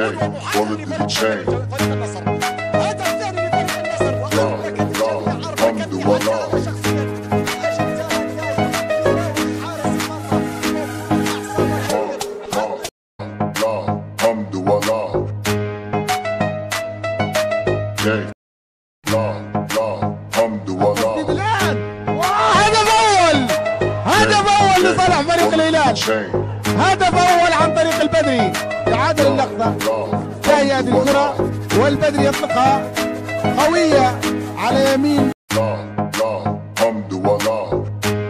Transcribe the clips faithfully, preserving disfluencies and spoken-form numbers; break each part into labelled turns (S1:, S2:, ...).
S1: فريق النصر. هدف ثاني لفريق النصر. حمد والله. حمد والله. لا لا حمد والله.
S2: الآن هدف أول، هدف أول لصالح فريق الهلال، هدف أول عن طريق البدري. يعادل اللقطة، جاي هذه الكرة والبدري يطلقها قوية على يمين.
S1: لا لا حمد والله.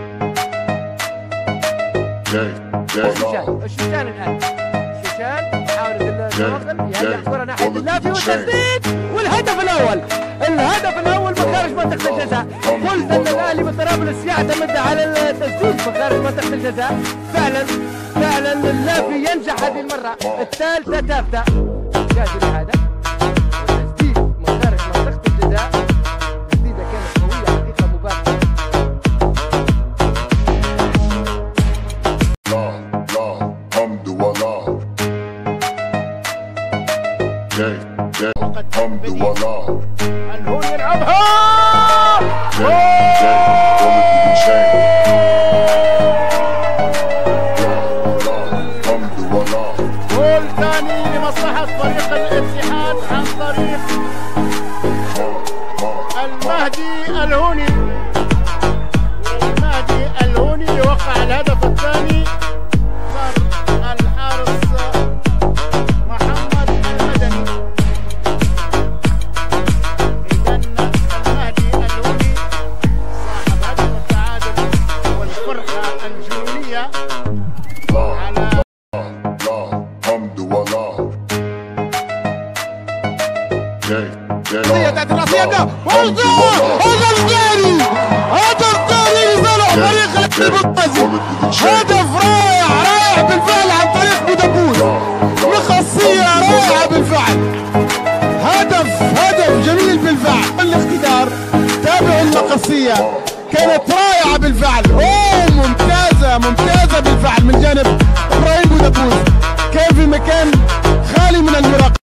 S3: الشوشان الشوشان الآن الشوشان يحاول الناقل يهدأ الكرة ناحية اللافي والتسديد والهدف الأول. الهدف الأول من خارج منطقة الجزاء. قلت أن الأهلي بطرابلس يعتمد على التسديد من خارج منطقة الجزاء. فعلا فعلا اللافي ينجح هذه المرة. الثالثة تابتة جاز لهذا التسديد من خارج منطقة الجزاء. التسديدة كانت قوية حقيقة مباشرة.
S1: لا لا حمد والله. حمد والله.
S2: الهون يلعبها جول ثاني لمصلحة فريق الاتحاد عن طريق المهدي الهوني. المهدي الهوني يوقع الهدف الثاني. صار الحارس محمد المدني. إذا المهدي الهوني صاحب هدف التعادل والفرحة الجنونية على
S1: حمد والله.
S2: تأتي الرأسية هدف ثاني، هدف ثاني لصالح فريق الليبي. هدف رائع رائع بالفعل عن طريق مدبوس، بخاصية رائعة بالفعل. هدف هدف جميل بالفعل. الاقتدار تابعوا المقصية كانت رائعة بالفعل. اوه ممتازة ممتازة بالفعل من جانب ابراهيم مدبوس. كان في مكان خالي من المراقبة.